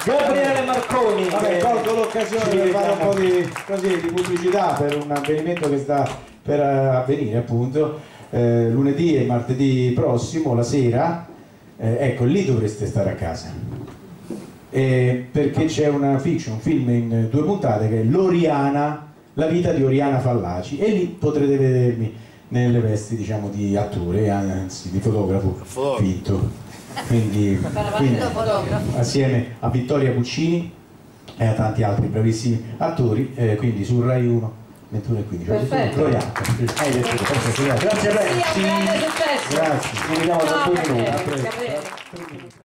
Gabriele Marconi. Vabbè, colgo l'occasione per fare un po' di pubblicità per un avvenimento che sta per avvenire appunto lunedì e martedì prossimo, la sera. Ecco, lì dovreste stare a casa. Perché c'è una fiction, un film in 2 puntate che è l'Oriana, la vita di Oriana Fallaci, e lì potrete vedermi nelle vesti, diciamo, di attore, anzi di fotografo finto. Quindi assieme a Vittoria Puccini e a tanti altri bravissimi attori, quindi su Rai 1 21:15. Perfetto. Grazie a lei. Sì, un grande successo. Grazie, ci vediamo tra 2 minuti.